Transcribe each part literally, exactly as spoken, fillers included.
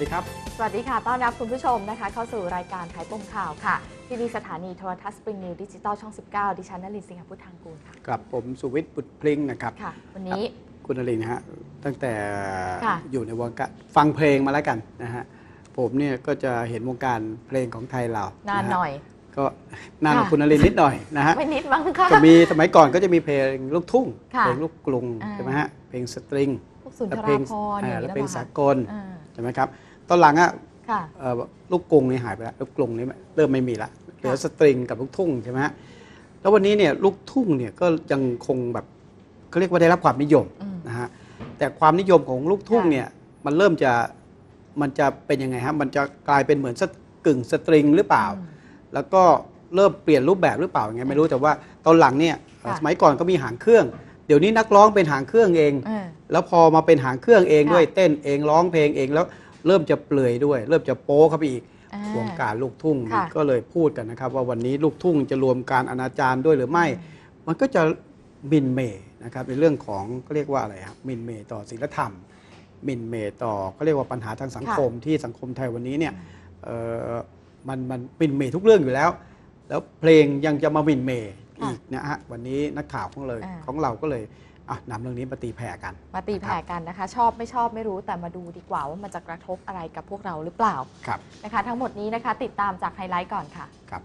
ดีครับสวัสดีค่ะต้อนรับคุณผู้ชมนะคะเข้าสู่รายการขายปมข่าวค่ะที่นี่สถานีโทรทัศน์สปริงนิวดิจิตอลช่องสิบเก้าดิฉันนลินทร์สิงห์พุทธังกูลค่ะกับผมสุวิทย์บุตรพลิงนะครับค่ะวันนี้คุณนลินนะฮะตั้งแต่อยู่ในวงการฟังเพลงมาแล้วกันนะฮะผมเนี่ยก็จะเห็นวงการเพลงของไทยเรานานหน่อยก็นานกว่าคุณนลินนิดหน่อยนะฮะไม่นิดมั้งค่ะจะมีสมัยก่อนก็จะมีเพลงลูกทุ่งเพลงลูกกรุงใช่ไหมฮะเพลงสตริงและเพลงและเพลงสากลใช่ไหมครับตอนหลังอ่ะลูกกรุงนี่หายไปแล้วลูกกรุงนี่เริ่มไม่มีละเหลือสตริงกับลูกทุ่งใช่ไหมฮะแล้ววันนี้เนี่ยลูกทุ่งเนี่ยก็ยังคงแบบเขาเรียกว่าได้รับความนิยมนะฮะแต่ความนิยมของลูกทุ่งเนี่ยมันเริ่มจะมันจะเป็นยังไงฮะมันจะกลายเป็นเหมือนกึ่งสตริงหรือเปล่าแล้วก็เริ่มเปลี่ยนรูปแบบหรือเปล่าอย่างเงี้ยไม่รู้แต่ว่าตอนหลังเนี่ยสมัยก่อนก็มีหางเครื่องเดี๋ยวนี้นักร้องเป็นหางเครื่องเองแล้วพอมาเป็นหางเครื่องเองด้วยเต้นเองร้องเพลงเองแล้วเริ่มจะเปลือยด้วยเริ่มจะโป๊เข้าไปอีกวงการลูกทุ่งก็เลยพูดกันนะครับว่าวันนี้ลูกทุ่งจะรวมการอนาจารด้วยหรือไม่มันก็จะมินเมนะครับในเรื่องของก็เรียกว่าอะไรครับมินเมต่อศีลธรรมมินเมต่อก็เรียกว่าปัญหาทางสังคมที่สังคมไทยวันนี้เนี่ยมันมันมินเมทุกเรื่องอยู่แล้วแล้วเพลงยังจะมามินเมอีกนะฮะวันนี้นักข่าวของเลยของเราก็เลยนำเรื่องนี้มาตีแผ่กันมาตีแผ่กันนะคะชอบไม่ชอบไม่รู้แต่มาดูดีกว่าว่ามันจะกระทบอะไรกับพวกเราหรือเปล่าครับนะคะทั้งหมดนี้นะคะติดตามจากไฮไลท์ก่อนค่ะครับ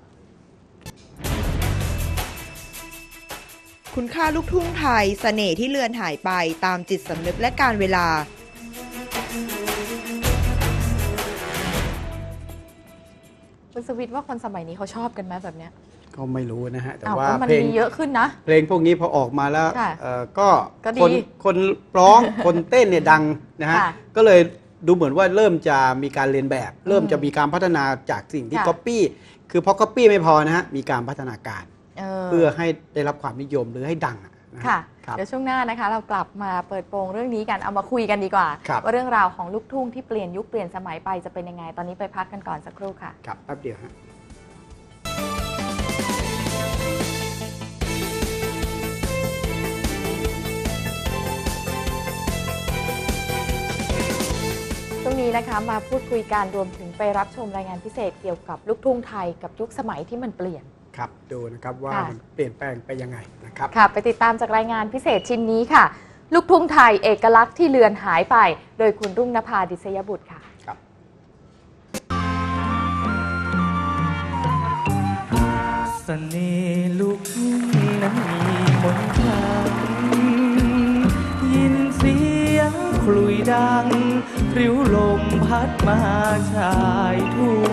คุณค่าลูกทุ่งไทยเสน่ห์ที่เลือนหายไปตามจิตสำนึกและการเวลาคุณสวิทย์ว่าคนสมัยนี้เขาชอบกันไหมแบบเนี้ยก็ไม่รู้นะฮะแต่ว่าเพลงเยอะขึ้นนะเพลงพวกนี้พอออกมาแล้วก็คนคนร้องคนเต้นเนี่ยดังนะฮะก็เลยดูเหมือนว่าเริ่มจะมีการเรียนแบบเริ่มจะมีการพัฒนาจากสิ่งที่ก๊อปปี้คือพอก๊อปปี้ไม่พอนะฮะมีการพัฒนาการเพื่อให้ได้รับความนิยมหรือให้ดังค่ะเดี๋ยวช่วงหน้านะคะเรากลับมาเปิดโปงเรื่องนี้กันเอามาคุยกันดีกว่าว่าเรื่องราวของลูกทุ่งที่เปลี่ยนยุคเปลี่ยนสมัยไปจะเป็นยังไงตอนนี้ไปพักกันก่อนสักครู่ค่ะครับแป๊บเดียวฮะช่วงนี้นะคะมาพูดคุยกันรวมถึงไปรับชมรายงานพิเศษเกี่ยวกับลูกทุ่งไทยกับยุคสมัยที่มันเปลี่ยนครับดูนะครับว่ามันเปลี่ยนแปลงไปยังไงนะครับค่ะไปติดตามจากรายงานพิเศษชิ้นนี้ค่ะลูกทุ่งไทยเอกลักษณ์ที่เลือนหายไปโดยคุณรุ่งนภาดิษยบุตรค่ะครับเสน่ห์ลูกทุ่งนั้นมีมนต์ขลังยินเสียงคลุยดังริ้วลมพัดมาชายทุ่ง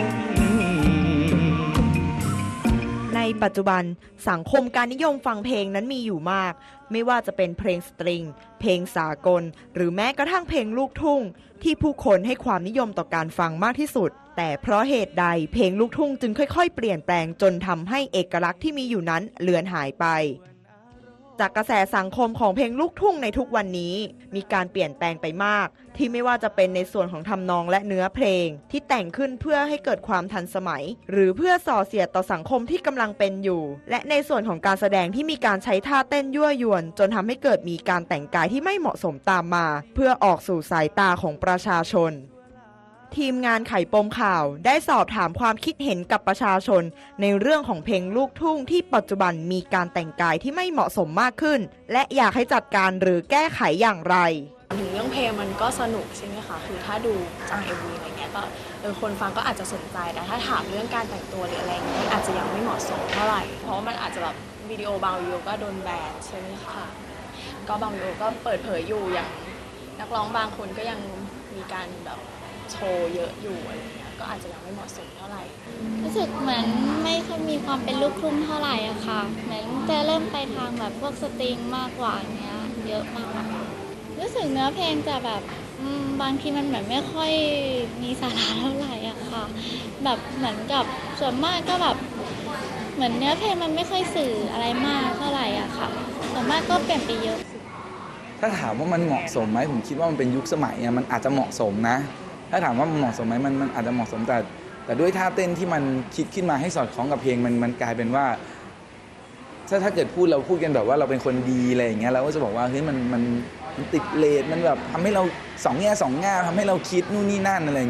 ในปัจจุบันสังคมการนิยมฟังเพลงนั้นมีอยู่มากไม่ว่าจะเป็นเพลงสตริงเพลงสากลหรือแม้กระทั่งเพลงลูกทุ่งที่ผู้คนให้ความนิยมต่อการฟังมากที่สุดแต่เพราะเหตุใดเพลงลูกทุ่งจึงค่อยๆเปลี่ยนแปลงจนทำให้เอกลักษณ์ที่มีอยู่นั้นเลือนหายไปจากกระแสสังคมของเพลงลูกทุ่งในทุกวันนี้มีการเปลี่ยนแปลงไปมากที่ไม่ว่าจะเป็นในส่วนของทำนองและเนื้อเพลงที่แต่งขึ้นเพื่อให้เกิดความทันสมัยหรือเพื่อส่อเสียดต่อสังคมที่กำลังเป็นอยู่และในส่วนของการแสดงที่มีการใช้ท่าเต้นยั่วยวนจนทำให้เกิดมีการแต่งกายที่ไม่เหมาะสมตามมาเพื่อออกสู่สายตาของประชาชนทีมงานไขปมข่าวได้สอบถามความคิดเห็นกับประชาชนในเรื่องของเพลงลูกทุ่งที่ปัจจุบันมีการแต่งกายที่ไม่เหมาะสมมากขึ้นและอยากให้จัดการหรือแก้ไขอย่างไรถึงเรื่องเพลงมันก็สนุกใช่ไหมคะคือถ้าดูจาก เอ็ม วี อะไรเงี้ยก็เออคนฟังก็อาจจะสนใจแต่ถ้าถามเรื่องการแต่งตัวหรืออะไรเงี้ยอาจจะยังไม่เหมาะสมเท่าไหร่เพราะมันอาจจะแบบวิดีโอบางวิดีโอก็โดนแบนใช่ไหมคะก็บางวิดีโอก็เปิดเผยอยู่อย่างนักร้องบางคนก็ยังมีการแบบโชว์เยอะอยู่อะไรเงี้ยก็อาจจะยังไม่เหมาะสมเท่าไหร่รู้สึกเหมือนไม่ค่อยมีความเป็นลูกทุ่งเท่าไหร่อะค่ะเหมือนจะเริ่มไปทางแบบพวกสตริงมากกว่าเนี้ยเยอะมากรู้สึกเนื้อเพลงจะแบบบางทีมันเหมือนไม่ค่อยมีสาระเท่าไหร่อะค่ะแบบเหมือนกับส่วนมากก็แบบเหมือนเนื้อเพลงมันไม่ค่อยสื่ออะไรมากเท่าไหร่อะค่ะส่วนมากก็เปลี่ยนไปเยอะถ้าถามว่ามันเหมาะสมไหมผมคิดว่ามันเป็นยุคสมัยมันอาจจะเหมาะสมนะถ้าถามว่ามันเหมาะสมไหมมันมันอาจจะเหมาะสมแต่แต่ด้วยท่าเต้นที่มันคิดขึ้นมาให้สอดคล้องกับเพลงมันมันกลายเป็นว่าถ้าถ้าเกิดพูดเราพูดกันแบบว่าเราเป็นคนดีอะไรอย่างเงี้ยเราก็จะบอกว่าเฮ้ยมันมันติดเลทมันแบบทำให้เราสองแง่สองง่าทำให้เราคิดนู่นนี่นั่นอะไรอย่างเงี้ย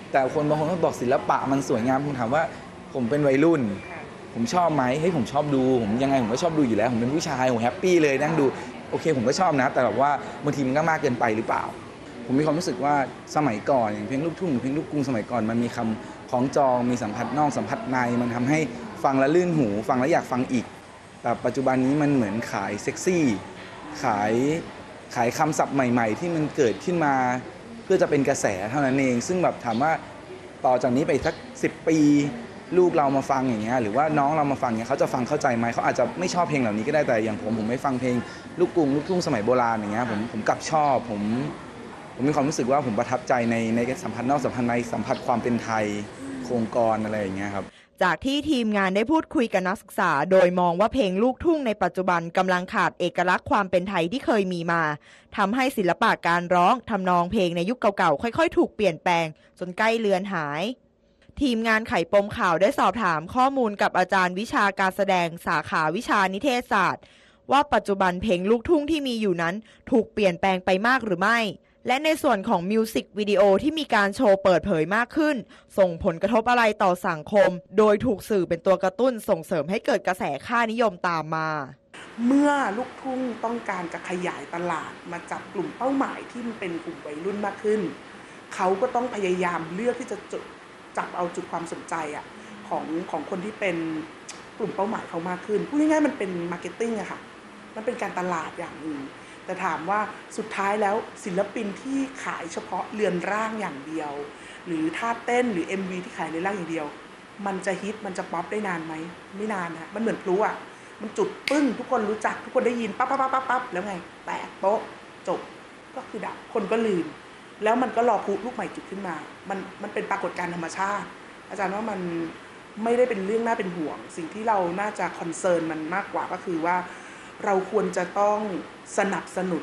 แต่คนบางคนก็บอกศิลปะมันสวยงามผมถามว่าผมเป็นวัยรุ่นผมชอบไหมเฮ้ยผมชอบดูผมยังไงผมก็ชอบดูอยู่แล้วผมเป็นผู้ชายผมแฮปปี้เลยนั่งดูโอเคผมก็ชอบนะแต่แบบว่าบางทีมันก็มากเกินไปหรือเปล่าผมมีความรู้สึกว่าสมัยก่อนอย่างเพลงลูกทุ่งหรือเพลงลูกกรุงสมัยก่อนมันมีคำคล้องจองมีสัมผัสนอกสัมผัสในมันทำให้ฟังแล้วลื่นหูฟังแล้วอยากฟังอีกแต่ปัจจุบันนี้มันเหมือนขายเซ็กซี่ขายขายคำศัพท์ใหม่ๆที่มันเกิดขึ้นมาเพื่อจะเป็นกระแสเท่านั้นเองซึ่งแบบถามว่าต่อจากนี้ไปสักสิบปีลูกเรามาฟังอย่างเงี้ยหรือว่าน้องเรามาฟังเงี้ยเขาจะฟังเข้าใจไหมเขาอาจจะไม่ชอบเพลงเหล่านี้ก็ได้แต่อย่างผมผมไม่ฟังเพลงลูกกรุงลูกทุ่งสมัยโบราณอย่างเงี้ยผมผมกลับชอบผมผมมีความรู้สึกว่าผมประทับใจในในสัมผัสนอกสัมผัสในสัมผัสความเป็นไทยโครงกรอะไรอย่างเงี้ยครับจากที่ทีมงานได้พูดคุยกับนักศึกษาโดยมองว่าเพลงลูกทุ่งในปัจจุบันกำลังขาดเอกลักษณ์ความเป็นไทยที่เคยมีมาทำให้ศิลปะการร้องทำนองเพลงในยุคเก่าๆค่อยๆถูกเปลี่ยนแปลงจนใกล้เลือนหายทีมงานไขปมข่าวได้สอบถามข้อมูลกับอาจารย์วิชาการแสดงสาขาวิชานิเทศศาสตร์ว่าปัจจุบันเพลงลูกทุ่งที่มีอยู่นั้นถูกเปลี่ยนแปลงไปมากหรือไม่และในส่วนของมิวสิกวิดีโอที่มีการโชว์เปิดเผยมากขึ้นส่งผลกระทบอะไรต่อสังคมโดยถูกสื่อเป็นตัวกระตุ้นส่งเสริมให้เกิดกระแสค่านิยมตามมาเมื่อลูกทุ่งต้องการจะขยายตลาดมาจับกลุ่มเป้าหมายที่มันเป็นกลุ่มวัยรุ่นมากขึ้นเขาก็ต้องพยายามเลือกที่จะจับเอาจุดความสนใจอ่ะของของคนที่เป็นกลุ่มเป้าหมายเขามากขึ้นพูดง่ายๆมันเป็นมาร์เก็ตติ้งอะค่ะมันเป็นการตลาดอย่างหนึ่งแต่ถามว่าสุดท้ายแล้วศิลปินที่ขายเฉพาะเรือนร่างอย่างเดียวหรือท่าเต้นหรือ เอ็ม วี ที่ขายเรือนร่างอย่างเดียวมันจะฮิตมันจะป๊อปได้นานไหมไม่นานนะมันเหมือนพลุอ่ะมันจุดปึ้งทุกคนรู้จักทุกคนได้ยินปั๊บปั๊บปั๊บปั๊บปั๊บแล้วไงแตกโป๊ะจบก็คือดับคนก็ลืมแล้วมันก็รอพลุลูกใหม่จุดขึ้นมามันมันเป็นปรากฏการณ์ธรรมชาติอาจารย์ว่ามันไม่ได้เป็นเรื่องน่าเป็นห่วงสิ่งที่เราน่าจะคอนเซิร์นมันมากกว่าก็คือว่าเราควรจะต้องสนับสนุน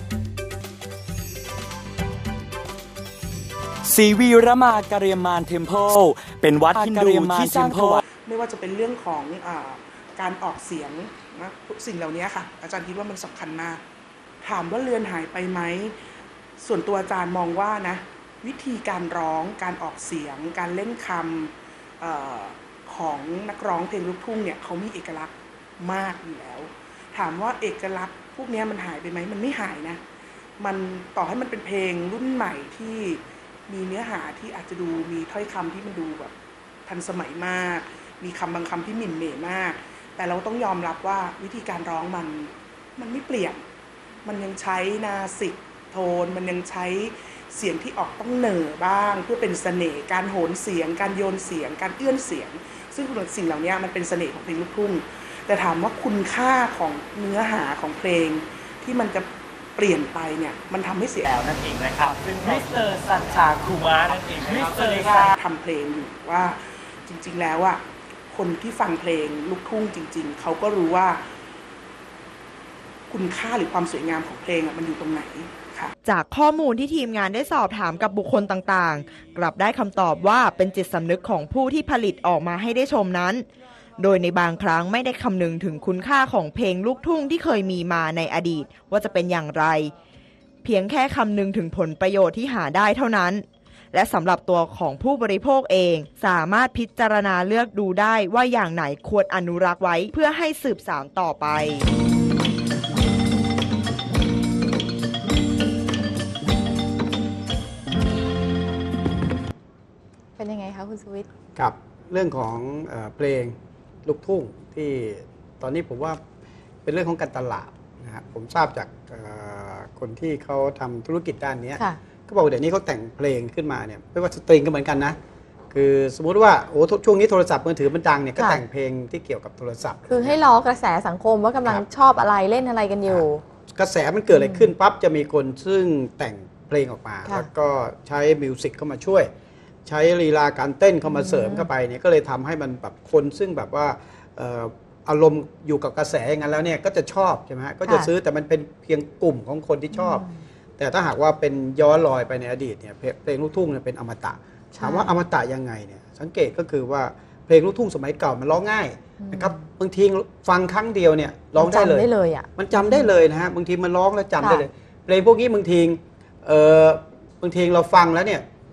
ศรีวีรมากริยมานเทมเพลเป็นวัดฮินดูที่สร้างถวายไม่ว่าจะเป็นเรื่องของอ่าการออกเสียงนะทุกสิ่งเหล่านี้ค่ะอาจารย์คิดว่ามันสำคัญมากถามว่าเลือนหายไปไหมส่วนตัวอาจารย์มองว่านะวิธีการร้องการออกเสียงการเล่นคำเอ่อของนักร้องเพลงลูกทุ่งเนี่ยเขามีเอกลักษณ์มากอยู่แล้วถามว่าเอกลักษณ์พวกนี้มันหายไปไหมมันไม่หายนะมันต่อให้มันเป็นเพลงรุ่นใหม่ที่มีเนื้อหาที่อาจจะดูมีถ้อยคำที่มันดูแบบทันสมัยมากมีคำบางคำที่หมิ่นเหม่มากแต่เราต้องยอมรับว่าวิธีการร้องมันมันไม่เปลี่ยนมันยังใช้นาสิกโทนมันยังใช้เสียงที่ออกต้องเหน่อบ้างเพื่อเป็นเสน่ห์การโหนเสียงการโยนเสียงการเอื้อนเสียงซึ่งสิ่งเหล่านี้มันเป็นเสน่ห์ของเพลงลูกทุ่งแต่ถามว่าคุณค่าของเนื้อหาของเพลงที่มันจะเปลี่ยนไปเนี่ยมันทำให้เสียแล้วนั่นเองนะครับซึ่งมิสเตอร์สัญชาคูมานั่นเองมิสเตอร์ทำเพลงอยู่ว่าจริงๆแล้วอ่ะคนที่ฟังเพลงลูกทุ่งจริงๆเขาก็รู้ว่าคุณค่าหรือความสวยงามของเพลงอ่ะมันอยู่ตรงไหนค่ะจากข้อมูลที่ทีมงานได้สอบถามกับบุคคลต่างๆกลับได้คำตอบว่าเป็นจิตสำนึกของผู้ที่ผลิตออกมาให้ได้ชมนั้นโดยในบางครั้งไม่ได้คำนึงถึงคุณค่าของเพลงลูกทุ่งที่เคยมีมาในอดีตว่าจะเป็นอย่างไรเพียงแค่คำนึงถึงผลประโยชน์ที่หาได้เท่านั้นและสำหรับตัวของผู้บริโภคเองสามารถพิจารณาเลือกดูได้ว่าอย่างไหนควรอนุรักษ์ไว้เพื่อให้สืบสานต่อไปเป็นยังไงคะคุณสุวิทย์ครับเรื่องของเอ่อเพลงลูกทุ่งที่ตอนนี้ผมว่าเป็นเรื่องของการตลาดนะฮะผมทราบจากคนที่เขาทำธุรกิจด้านนี้ก็บอกเดี๋ยวนี้เขาแต่งเพลงขึ้นมาเนี่ยไม่ว่าสตริงก็เหมือนกันนะคือสมมุติว่าโอ้ช่วงนี้โทรศัพท์มือถือมันดังเนี่ยก็แต่งเพลงที่เกี่ยวกับโทรศัพท์คือให้ล้อกระแสสังคมว่ากำลังชอบอะไรเล่นอะไรกันอยู่กระแสมันเกิดอะไรขึ้นปั๊บจะมีคนซึ่งแต่งเพลงออกมาแล้วก็ใช้มิวสิกเข้ามาช่วยใช้ลีลาการเต้นเข้ามาเสริมเข้าไปเนี่ยก็เลยทำให้มันแบบคนซึ่งแบบว่าอารมณ์อยู่กับกระแสอย่างนั้นแล้วเนี่ยก็จะชอบใช่ไหมฮะก็จะซื้อแต่มันเป็นเพียงกลุ่มของคนที่ชอบแต่ถ้าหากว่าเป็นย้อนรอยไปในอดีตเนี่ยเพลงลูกทุ่งเนี่ยเป็นอมตะถามว่าอมตะยังไงเนี่ยสังเกตก็คือว่าเพลงลูกทุ่งสมัยเก่ามันร้องง่ายนะครับบางทีฟังครั้งเดียวเนี่ยร้องได้เลยมันจำได้เลยนะฮะบางทีมันร้องแล้วจำได้เลยเพลงพวกนี้บางทีเออบางทีเราฟังแล้วเนี่ย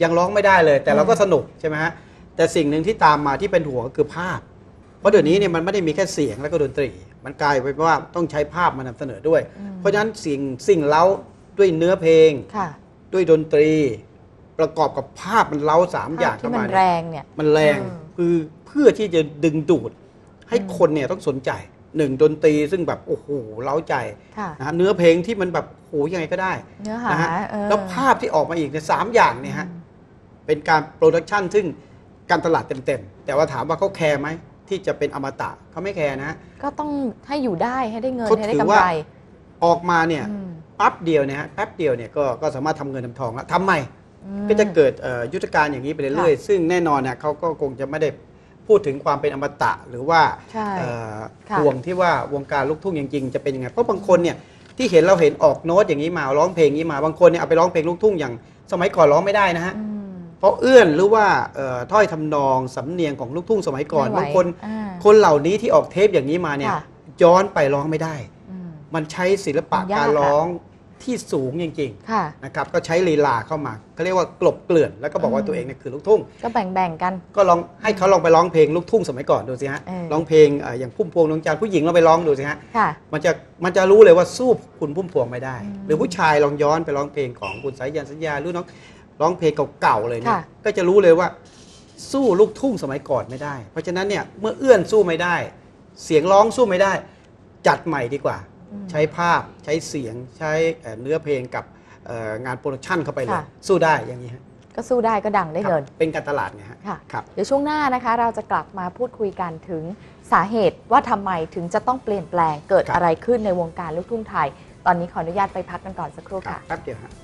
ยังร้องไม่ได้เลย แต่เราก็สนุกใช่ไหมฮะแต่สิ่งหนึ่งที่ตามมาที่เป็นห่วงก็คือภาพเพราะเดี๋ยวนี้เนี่ยมันไม่ได้มีแค่เสียงแล้วก็ดนตรีมันกลายไปว่าต้องใช้ภาพมานำเสนอด้วยเพราะฉะนั้นสิ่งสิ่งเล้าด้วยเนื้อเพลงด้วยดนตรีประกอบกับภาพมันเล้าสามอย่างเข้ามามันแรงเนี่ยมันแรงคือเพื่อที่จะดึงดูดให้คนเนี่ยต้องสนใจหนึ่งดนตรีซึ่งแบบโอ้โหเล้าใจนะเนื้อเพลงที่มันแบบโอ้โหยังไงก็ได้เนื้อหาแล้วภาพที่ออกมาอีกเนี่ยสามอย่างเนี่ยฮะเป็นการโปรดักชันซึ่งการตลาดเต็มๆแต่ว่าถามว่าเขาแคร์ไหมที่จะเป็นอมตะเขาไม่แคร์นะก็ต้องให้อยู่ได้ให้ได้เงินให้ได้กำไรออกมาเนี่ยปั๊บเดียวเนี่ยฮะแป๊บเดียวเนี่ยก็ก็สามารถทำเงินทำทองแล้วทำไมก็จะเกิดยุทธการอย่างนี้ไปเรื่อยๆซึ่งแน่นอนเนี่ยเขาก็คงจะไม่ได้พูดถึงความเป็นอมตะหรือว่าห่วงที่ว่าวงการลูกทุ่งจริงๆจะเป็นยังไงเพราะบางคนเนี่ยที่เห็นเราเห็นออกโน้ตอย่างนี้มาร้องเพลงนี้มาบางคนเนี่ยเอาไปร้องเพลงลูกทุ่งอย่างสมัยก่อนร้องไม่ได้นะฮะเพราะเอื้อนหรือว่าถ้อยทำนองสำเนียงของลูกทุ่งสมัยก่อนบางคนคนเหล่านี้ที่ออกเทปอย่างนี้มาเนี่ยย้อนไปร้องไม่ได้มันใช้ศิลปะการร้องที่สูงจริงๆนะครับก็ใช้ลีลาเข้ามาเขาเรียกว่ากลบเกลื่อนแล้วก็บอกว่าตัวเองเนี่ยคือลูกทุ่งก็แบ่งๆกันก็ลองให้เขาลองไปร้องเพลงลูกทุ่งสมัยก่อนดูสิฮะร้องเพลงอย่างพุ่มพวงดวงจันทร์ผู้หญิงเราไปร้องดูสิฮะมันจะมันจะรู้เลยว่าสู้คุณพุ่มพวงไม่ได้หรือผู้ชายลองย้อนไปร้องเพลงของคุณสายันสัญญาหรือน้องร้องเพลงเก่าๆเลยเนี่ยก็จะรู้เลยว่าสู้ลูกทุ่งสมัยก่อนไม่ได้เพราะฉะนั้นเนี่ยเมื่อเอื้อนสู้ไม่ได้เสียงร้องสู้ไม่ได้จัดใหม่ดีกว่าใช้ภาพใช้เสียงใช้เนื้อเพลงกับงานโปรดักชันเข้าไปเลยสู้ได้อย่างนี้ฮะก็สู้ได้ก็ดังได้เงินเป็นการตลาดไงฮะครับเดี๋ยวช่วงหน้านะคะเราจะกลับมาพูดคุยกันถึงสาเหตุว่าทำไมถึงจะต้องเปลี่ยนแปลงเกิดอะไรขึ้นในวงการลูกทุ่งไทยตอนนี้ขออนุญาตไปพักกันก่อนสักครู่ค่ะแป๊บเดียวฮะ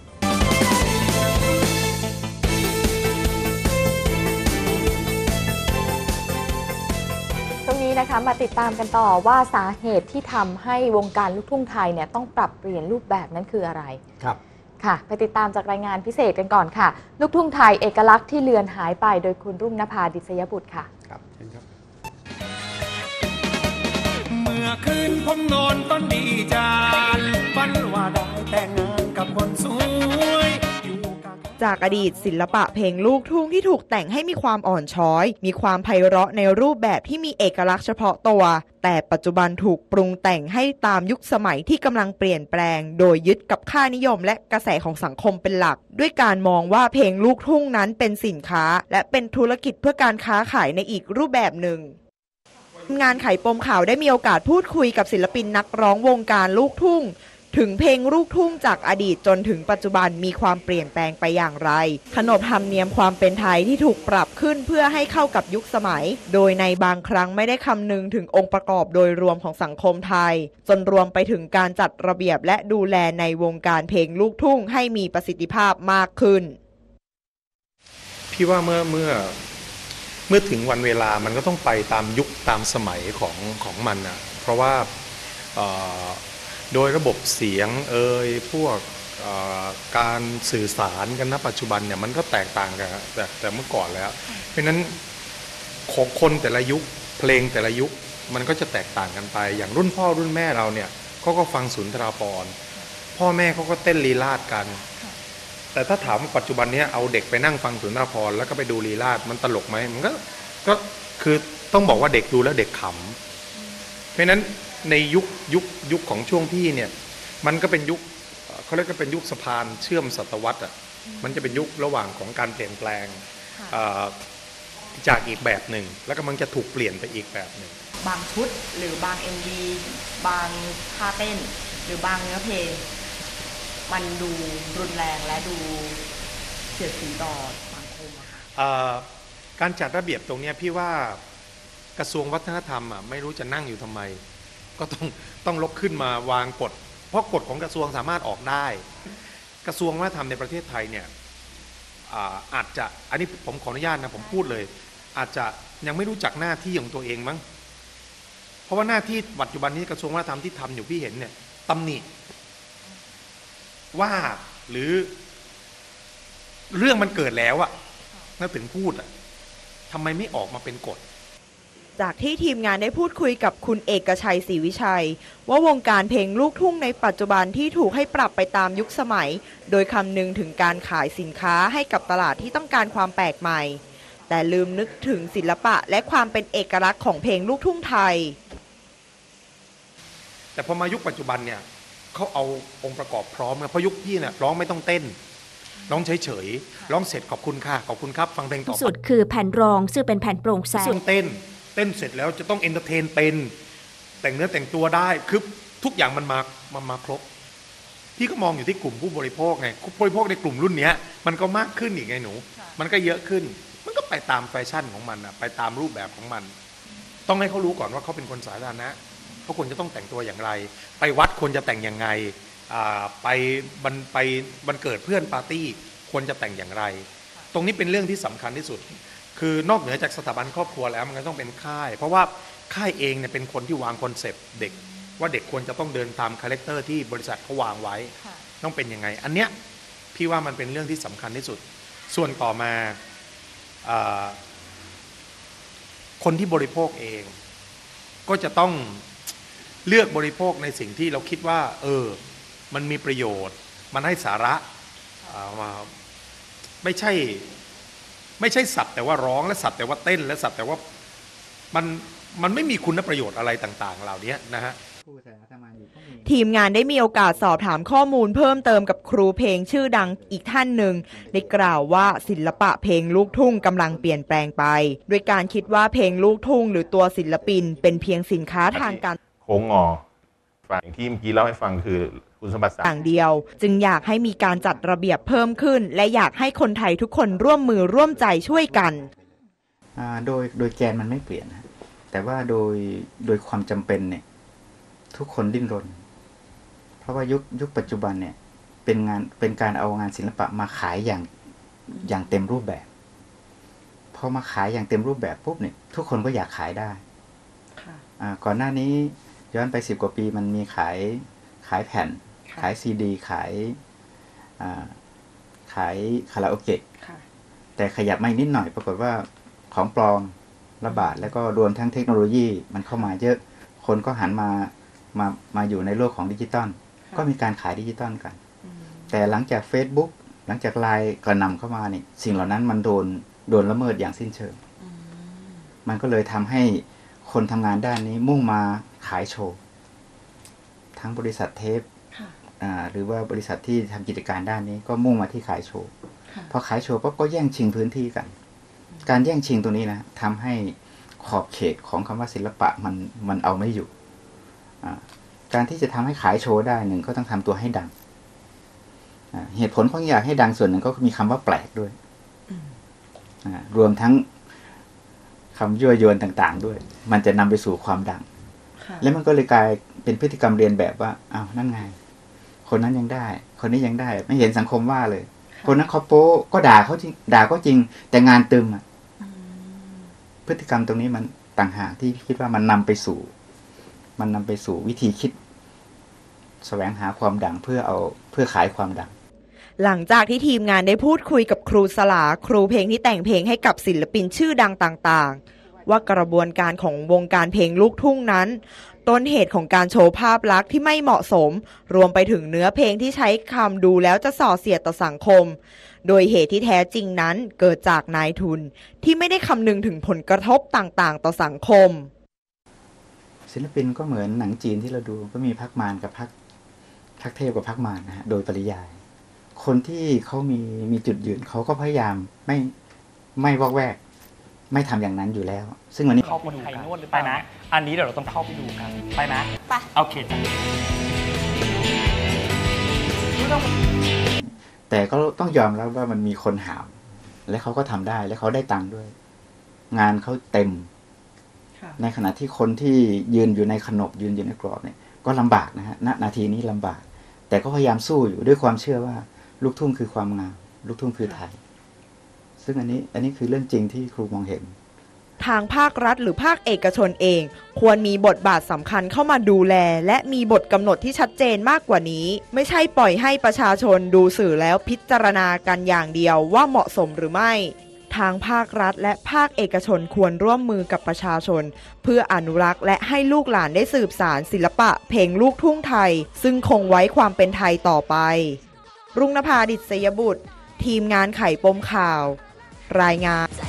ตรงนี้นะคะมาติดตามกันต่อว่าสาเหตุที่ทำให้วงการลูกทุ่งไทยเนี่ยต้องปรับเปลี่ยนรูปแบบนั้นคืออะไรครับค่ะไปติดตามจากรายงานพิเศษกันก่อนค่ะลูกทุ่งไทยเอกลักษณ์ที่เลือนหายไปโดยคุณรุ่งนภาดิษยบุตรค่ะครับเชิญครับเมื่อคืนผมนอนต้นดีจานฝันว่าได้แต่งงานกับคนสวยจากอดีตศิลปะเพลงลูกทุ่งที่ถูกแต่งให้มีความอ่อนช้อยมีความไพเราะในรูปแบบที่มีเอกลักษณ์เฉพาะตัวแต่ปัจจุบันถูกปรุงแต่งให้ตามยุคสมัยที่กำลังเปลี่ยนแปลงโดยยึดกับค่านิยมและกระแสของสังคมเป็นหลักด้วยการมองว่าเพลงลูกทุ่งนั้นเป็นสินค้าและเป็นธุรกิจเพื่อการค้าขายในอีกรูปแบบหนึ่งงานไขปมข่าวได้มีโอกาสพูดคุยกับศิลปินนักร้องวงการลูกทุ่งถึงเพลงลูกทุ่งจากอดีตจนถึงปัจจุบันมีความเปลี่ยนแปลงไปอย่างไรขนบธรรมเนียมความเป็นไทยที่ถูกปรับขึ้นเพื่อให้เข้ากับยุคสมัยโดยในบางครั้งไม่ได้คำนึงถึงองค์ประกอบโดยรวมของสังคมไทยจนรวมไปถึงการจัดระเบียบและดูแลในวงการเพลงลูกทุ่งให้มีประสิทธิภาพมากขึ้นพี่ว่าเมื่อเมื่อเมื่อถึงวันเวลามันก็ต้องไปตามยุคตามสมัยของของมันนะเพราะว่าโดยระบบเสียงเอ่ยพวกการสื่อสารกันณปัจจุบันเนี่ยมันก็แตกต่างกันแต่แต่เมื่อก่อนแล้วเพราะนั้นของคนแต่ละยุคเพลงแต่ละยุคมันก็จะแตกต่างกันไปอย่างรุ่นพ่อรุ่นแม่เราเนี่ยเขาก็ฟังสุนทราภรณ์พ่อแม่เขาก็เต้นลีลาศกันแต่ถ้าถามปัจจุบันนี้เอาเด็กไปนั่งฟังสุนทราภรณ์แล้วก็ไปดูลีลาศมันตลกไหมมันก็ก็คือต้องบอกว่าเด็กดูแล้วเด็กขำเพราะนั้นในยุคยุคยุคของช่วงพี่เนี่ยมันก็เป็นยุคเขาเรียกว่าเป็นยุคสะพานเชื่อมศตวรรษอ่ะมันจะเป็นยุคระหว่างของการเปลี่ยนแปลงจากอีกแบบหนึ่งแล้วก็มันจะถูกเปลี่ยนไปอีกแบบหนึ่งบางชุดหรือบาง เอ็ม วี บางท่าเต้นหรือบางเนื้อเพลงมันดูรุนแรงและดูเสียดสีต่อสังคมอะค่ะการจัดระเบียบตรงนี้พี่ว่ากระทรวงวัฒนธรรมอ่ะไม่รู้จะนั่งอยู่ทำไมก็ต้องต้องลบขึ้นมาวางกฎเพราะกฎของกระทรวงสามารถออกได้กระทรวงวัฒนธรรมในประเทศไทยเนี่ย อาอาจจะอันนี้ผมขออนุญาตนะผมพูดเลยอาจจะยังไม่รู้จักหน้าที่ของตัวเองมั้งเพราะว่าหน้าที่ปัจจุบันนี้กระทรวงวัฒนธรรมที่ทำอยู่พี่เห็นเนี่ยตำหนิว่าหรือเรื่องมันเกิดแล้วอะน่าถึงพูดอะทำไมไม่ออกมาเป็นกฎจากที่ทีมงานได้พูดคุยกับคุณเอกชัยศรีวิชัยว่าวงการเพลงลูกทุ่งในปัจจุบันที่ถูกให้ปรับไปตามยุคสมัยโดยคำนึงถึงการขายสินค้าให้กับตลาดที่ต้องการความแปลกใหม่แต่ลืมนึกถึงศิลปะและความเป็นเอกลักษณ์ของเพลงลูกทุ่งไทยแต่พอมายุคปัจจุบันเนี่ยเขาเอาองค์ประกอบพร้อมเพราะยุคพี่เนี่ยร้องไม่ต้องเต้นร้องเฉยๆร้องเสร็จขอบคุณค่ะขอบคุณครับฟังเพลงต่อไปสุดคือแผ่นรองซึ่งเป็นแผ่นโปร่งแสงเต้นเต้นเสร็จแล้วจะต้องเอนเตอร์เทนเป็นแต่งเนื้อแต่งตัวได้คือทุกอย่างมันมามันมาครบพี่ก็มองอยู่ที่กลุ่มผู้บริโภคไงผู้บริโภคในกลุ่มรุ่นนี้มันก็มากขึ้นอีกไงหนูมันก็เยอะขึ้นมันก็ไปตามแฟชั่นของมันอะไปตามรูปแบบของมันต้องให้เขารู้ก่อนว่าเขาเป็นคนสาธารณะเขาควรจะต้องแต่งตัวอย่างไรไปวัดควรจะแต่งยังไงไปบันไปบันเกิดเพื่อนปาร์ตี้ควรจะแต่งอย่างไรตรงนี้เป็นเรื่องที่สำคัญที่สุดคือนอกเหนือจากสถาบันครอบครัวแล้วมันก็ต้องเป็นค่ายเพราะว่าค่ายเองเนี่ยเป็นคนที่วางคอนเซปต์เด็กว่าเด็กควรจะต้องเดินตามคาแรคเตอร์ที่บริษัทเขาวางไว้ต้องเป็นยังไงอันเนี้ยพี่ว่ามันเป็นเรื่องที่สำคัญที่สุดส่วนต่อมาคนที่บริโภคเองก็จะต้องเลือกบริโภคในสิ่งที่เราคิดว่าเออมันมีประโยชน์มันให้สาระไม่ใช่ไม่ใช่สับแต่ว่าร้องและสับแต่ว่าเต้นและสับแต่ว่ามันมันไม่มีคุณประโยชน์อะไรต่างๆเหล่านี้นะฮะทีมงานได้มีโอกาสสอบถามข้อมูลเพิ่มเติมกับครูเพลงชื่อดังอีกท่านหนึ่งได้กล่าวว่าศิลปะเพลงลูกทุ่งกำลังเปลี่ยนแปลงไปโดยการคิดว่าเพลงลูกทุ่งหรือตัวศิลปินเป็นเพียงสินค้าทางการโค้งงอฝั่งที่เมื่อกี้เล่าให้ฟังคือคุณสมบัติอย่างเดียวจึงอยากให้มีการจัดระเบียบเพิ่มขึ้นและอยากให้คนไทยทุกคนร่วมมือร่วมใจช่วยกันโดยโดยแกนมันไม่เปลี่ยนนะแต่ว่าโดยโดยความจำเป็นเนี่ยทุกคนดิ้นรนเพราะว่ายุคยุคปัจจุบันเนี่ยเป็นงานเป็นการเอางานศิลปะมาขายอย่างอย่างเต็มรูปแบบพอมาขายอย่างเต็มรูปแบบปุ๊บเนี่ยทุกคนก็อยากขายได้ก่อนหน้านี้ย้อนไปสิบกว่าปีมันมีขายขายแผ่นขายซีดีขายขายคาราโอเกะแต่ขยับมานิดหน่อยปรากฏว่าของปลอมระบาดแล้วก็รวมทั้งเทคโนโลยีมันเข้ามาเยอะคนก็หันมามามาอยู่ในโลกของดิจิตอลก็มีการขายดิจิตอลกันแต่หลังจาก Facebook หลังจากไลน์กระหน่ำเข้ามานี่สิ่งเหล่านั้นมันโดนโดนละเมิดอย่างสิ้นเชิงมันก็เลยทำให้คนทำงานด้านนี้มุ่งมาขายโชว์ทั้งบริษัทเทปหรือว่าบริษัทที่ทำกิจการด้านนี้ก็มุ่งมาที่ขายโชว์พอขายโชว์ก็แย่งชิงพื้นที่กันการแย่งชิงตัวนี้นะทำให้ขอบเขตของคำว่าศิลปะมันมันเอาไม่อยู่การที่จะทำให้ขายโชว์ได้หนึ่งก็ต้องทำตัวให้ดังเหตุผลของอยากให้ดังส่วนหนึ่งก็มีคำว่าแปลกด้วยรวมทั้งคำยั่วยวนต่างๆด้วยมันจะนำไปสู่ความดังแล้วมันก็เลยกลายเป็นพฤติกรรมเรียนแบบว่าอ้าวนั่นไงคนนั้นยังได้คนนี้ยังได้ไม่เห็นสังคมว่าเลยคนนั้นเขาโป๊ก็ด่าเขาจริงด่าก็จริงแต่งานตึมอ่ะพฤติกรรมตรงนี้มันต่างหากที่คิดว่ามันนำไปสู่มันนำไปสู่วิธีคิดแสวงหาความดังเพื่อเอาเพื่อขายความดังหลังจากที่ทีมงานได้พูดคุยกับครูสลาครูเพลงที่แต่งเพลงให้กับศิลปินชื่อดังต่างๆว่ากระบวนการของวงการเพลงลูกทุ่งนั้นต้นเหตุของการโชว์ภาพลักษณ์ที่ไม่เหมาะสมรวมไปถึงเนื้อเพลงที่ใช้คำดูแล้วจะส่อเสียดต่อสังคมโดยเหตุที่แท้จริงนั้นเกิดจากนายทุนที่ไม่ได้คำนึงถึงผลกระทบต่างๆต่อสังคมศิลปินก็เหมือนหนังจีนที่เราดูก็มีพรรคมารกับพรรคพรรคเทพกับพรรคมารนะฮะโดยปริยายคนที่เขามีมีจุดยืนเขาก็พยายามไม่ไม่วอกแวกไม่ทำอย่างนั้นอยู่แล้วซึ่งวันนี้เข้าคนไทยนวดหรือไปนะอันนี้เดี๋ยวเราต้องเข้าไปดูกันไปนะไปโอเคจ้ะแต่ก็ต้องยอมรับว่ามันมีคนหามและเขาก็ทำได้และเขาได้ตังค์ด้วย งานเขาเต็มในขณะที่คนที่ยืนอยู่ในขนบยืนอยู่ในกรอบเนี่ยก็ลำบากนะฮะณนาทีนี้ลำบากแต่ก็พยายามสู้อยู่ด้วยความเชื่อว่าลูกทุ่งคือความงามลูกทุ่งคือไทยซึ่งอันนี้อันนี้คือเรื่องจริงที่ครูมองเห็นทางภาครัฐหรือภาคเอกชนเองควรมีบทบาทสำคัญเข้ามาดูแลและมีบทกำหนดที่ชัดเจนมากกว่านี้ไม่ใช่ปล่อยให้ประชาชนดูสื่อแล้วพิจารณากันอย่างเดียวว่าเหมาะสมหรือไม่ททางภาครัฐและภาคเอกชนควรร่วมมือกับประชาชนเพื่ออนุรักษ์และให้ลูกหลานได้สืบสานศิลปะเพลงลูกทุ่งไทยซึ่งคงไว้ความเป็นไทยต่อไปรุ่งนภา ดิษยบุตรทีมงานไขปมข่าวรายงาน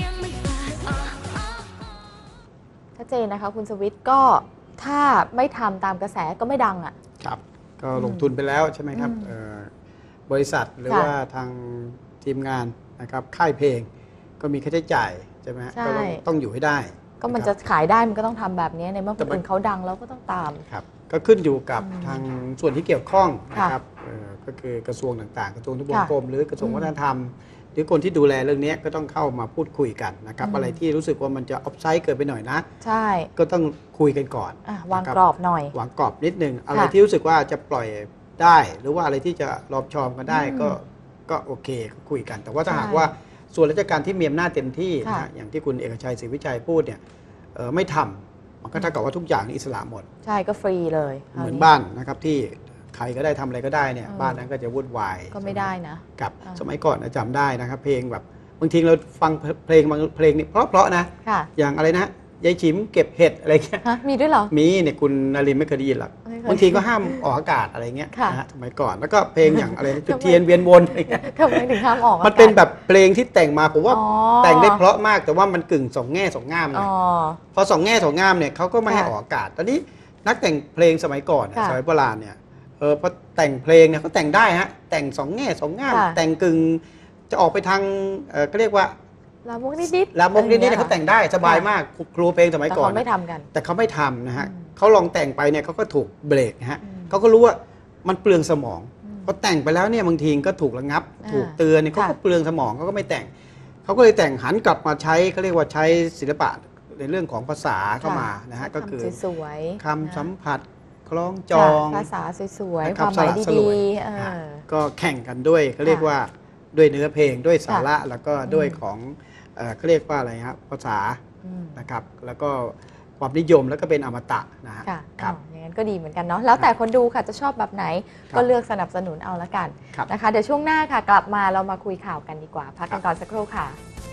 ชัดเจนนะคะคุณสวิทย์ก็ถ้าไม่ทำตามกระแสก็ไม่ดังอ่ะครับก็ลงทุนไปแล้วใช่ไหมครับบริษัทหรือว่าทางทีมงานนะครับค่ายเพลงก็มีค่าใช้จ่ายใช่ไหมก็ต้องอยู่ให้ได้ก็มันจะขายได้มันก็ต้องทำแบบนี้ในเมื่อคนอื่นเขาดังแล้วก็ต้องตามครับก็ขึ้นอยู่กับทางส่วนที่เกี่ยวข้องนะครับก็คือกระทรวงต่างๆกระทรวงทบวงกรมหรือกระทรวงวัฒนธรรมหรือคนที่ดูแลเรื่องนี้ก็ต้องเข้ามาพูดคุยกันนะครับอะไรที่รู้สึกว่ามันจะออฟไซด์เกินไปหน่อยนะใช่ก็ต้องคุยกันก่อนวางกรอบหน่อยวางกรอบนิดนึงอะไรที่รู้สึกว่าจะปล่อยได้หรือว่าอะไรที่จะรอบชอมกันได้ก็ก็โอเคคุยกันแต่ว่าถ้าหากว่าส่วนราชการที่มีอำนาจเต็มที่นะอย่างที่คุณเอกชัยศรีวิชัยพูดเนี่ยไม่ทำมันก็เท่ากับว่าทุกอย่างอิสระหมดใช่ก็ฟรีเลยเหมือนบ้านนะครับที่ใครก็ได้ทำอะไรก็ได้เนี่ยบ้านนั้นก็จะวุ่นวายก็ไม่ได้นะกับสมัยก่อนจำได้นะครับเพลงแบบบางทีเราฟังเพลงบางเพลงนี่เพราะๆนะอย่างอะไรนะยายฉิมเก็บเห็ดอะไรเงี้ยมีด้วยเหรอมีเนี่ยคุณนรินทร์ไม่เคยได้ยินหรอกบางทีก็ห้ามออกอากาศอะไรเงี้ยนะสมัยก่อนแล้วก็เพลงอย่างอะไรจุดเทียนเวียนวนอะไรเงี้ยทำไมถึงห้ามออกมันเป็นแบบเพลงที่แต่งมาผมว่าแต่งได้เพราะมากแต่ว่ามันกึ่งสองแง่สองง่ามเลยพอสองแง่สองง่ามเนี่ยเขาก็ไม่ให้ออกอากาศตอนนี้นักแต่งเพลงสมัยก่อนสมัยโบราณเนี่ยเออพอแต่งเพลงเนี่ยเขาแต่งได้ฮะแต่งสองแง่สองง่ามแต่งกึ่งจะออกไปทางเออเขาเรียกว่าลามกนิดๆลามกนิดๆเขาแต่งได้สบายมากครูเพลงสมัยก่อนแต่เขาไม่ทำกันแต่เขาไม่ทำนะฮะเขาลองแต่งไปเนี่ยเขาก็ถูกเบรกนะฮะเขาก็รู้ว่ามันเปลืองสมองพอแต่งไปแล้วเนี่ยบางทีก็ถูกระงับถูกเตือนเนี่ยเขาก็เปลืองสมองเขาก็ไม่แต่งเขาก็เลยแต่งหันกลับมาใช้เขาเรียกว่าใช้ศิลปะในเรื่องของภาษาเข้ามานะฮะก็คือคำสัมผัสคล้องจองภาษาสวยๆความหมายดีๆก็แข่งกันด้วยเขาเรียกว่าด้วยเนื้อเพลงด้วยสาระแล้วก็ด้วยของเขาเรียกว่าอะไรครับภาษานะครับแล้วก็ความนิยมแล้วก็เป็นอมตะนะฮะครับอย่างนั้นก็ดีเหมือนกันเนาะแล้วแต่คนดูค่ะจะชอบแบบไหนก็เลือกสนับสนุนเอาละกันนะคะเดี๋ยวช่วงหน้าค่ะกลับมาเรามาคุยข่าวกันดีกว่าพักกันก่อนสักครู่ค่ะ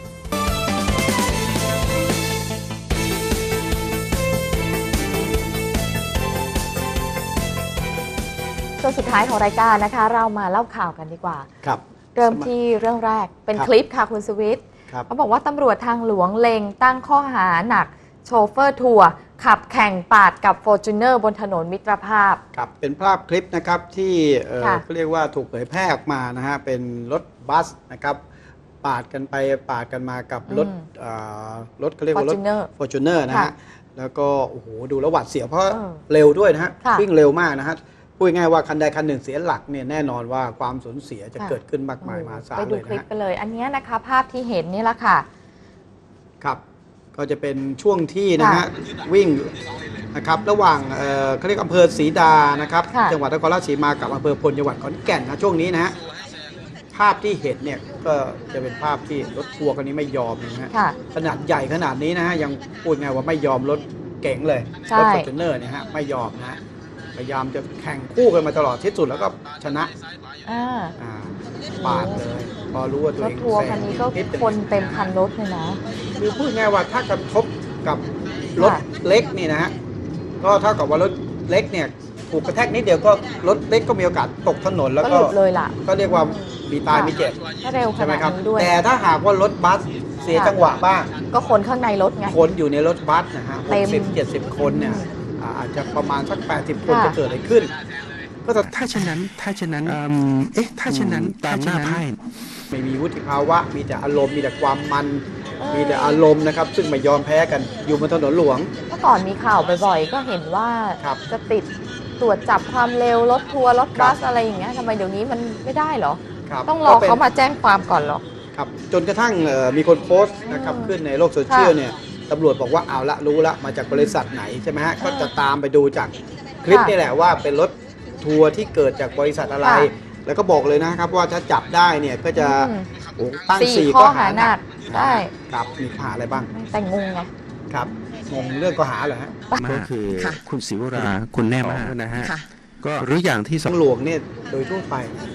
ช่วงสุดท้ายของรายการนะคะเรามาเล่าข่าวกันดีกว่าครับเริ่มที่เรื่องแรกเป็นคลิปค่ะคุณสวิทย์เขาบอกว่าตำรวจทางหลวงเล็งตั้งข้อหาหนักโชเฟอร์ทัวร์ขับแข่งปาดกับ Fortuner บนถนนมิตรภาพครับเป็นภาพคลิปนะครับที่เขาเรียกว่าถูกเผยแพร่ออกมานะฮะเป็นรถบัสนะครับปาดกันไปปาดกันมากับรถรถเขาเรียกว่ารถ Fortuner นะฮะแล้วก็โอ้โหดูแล้วหวาดเสียวเพราะเร็วด้วยนะฮะวิ่งเร็วมากนะฮะพูดง่ายว่าคันใดคันหนึ่งเสียหลักเนี่ยแน่นอนว่าความสูญเสียจะเกิดขึ้นมากมายมหาศาลเลยนะไปดูคลิปกันเลยอันนี้นะคะภาพที่เห็นนี่แหละค่ะครับก็จะเป็นช่วงที่นะฮะวิ่งนะครับระหว่างเขาเรียกอำเภอศรีดานะครับจังหวัดนครราชสีมากับอำเภอพลจังหวัดขอนแก่นนะช่วงนี้นะฮะภาพที่เห็นเนี่ยก็จะเป็นภาพที่รถทัวร์คันนี้ไม่ยอมนะฮะขนาดใหญ่ขนาดนี้นะฮะยังพูดไงว่าไม่ยอมรถเก๋งเลยรถ Fortuner เนี่ยฮะไม่ยอมนะฮะพยายามจะแข่งคู่กันมาตลอดที่สุดแล้วก็ชนะปาดเลยพอรู้ว่าตัวเองรถทัวร์คันนี้ก็คนเต็มคันรถเลยนะคือพูดง่ายว่าถ้ากระทบกับรถเล็กนี่นะฮะก็เท่ากับว่ารถเล็กเนี่ยถูกกระแทกนิดเดียวก็รถเล็กก็มีโอกาสตกถนนแล้วก็เลยล่ะก็เรียกว่ามีตายมีเจ็บใช่ไหมครับด้วยแต่ถ้าหากว่ารถบัสเสียจังหวะบ้างก็คนข้างในรถไงคนอยู่ในรถบัสนะฮะหกสิบเจ็ดสิบคนเนี่ยอาจจะประมาณสักแปดสิบคนจะเกิดอะไรขึ้นก็ถ้าเช่นนั้นถ้าเช่นนั้นเอ๊ะถ้าเช่นนั้นตามหน้าไพ่ไม่มีวุฒิภาวะมีแต่อารมณ์มีแต่ความมันมีแต่อารมณ์นะครับซึ่งไม่ยอมแพ้กันอยู่บนถนนหลวงเมื่อก่อนมีข่าวบ่อยๆก็เห็นว่าจะติดตรวจจับความเร็วรถทัวร์รถบัสอะไรอย่างเงี้ยทำไมเดี๋ยวนี้มันไม่ได้เหรอต้องรอเขามาแจ้งความก่อนหรอครับจนกระทั่งมีคนโพสต์นะครับขึ้นในโลกโซเชียลเนี่ยตำรวจบอกว่าเอาละรู้ละมาจากบริษัทไหนใช่ไหมฮะก็จะตามไปดูจากคลิปนี่แหละว่าเป็นรถทัวร์ที่เกิดจากบริษัทอะไรแล้วก็บอกเลยนะครับว่าถ้าจับได้เนี่ยก็จะตั้งสี่ข้อหาหนักได้ครับมีข้อหาอะไรบ้างแต่งงไงครับงงเรื่องข้อหาเหรอฮะก็คือคุณศิวราคุณแน่มากนะฮะก็หรืออย่างที่ทางหลวงเนี่ยโดยทั่วไป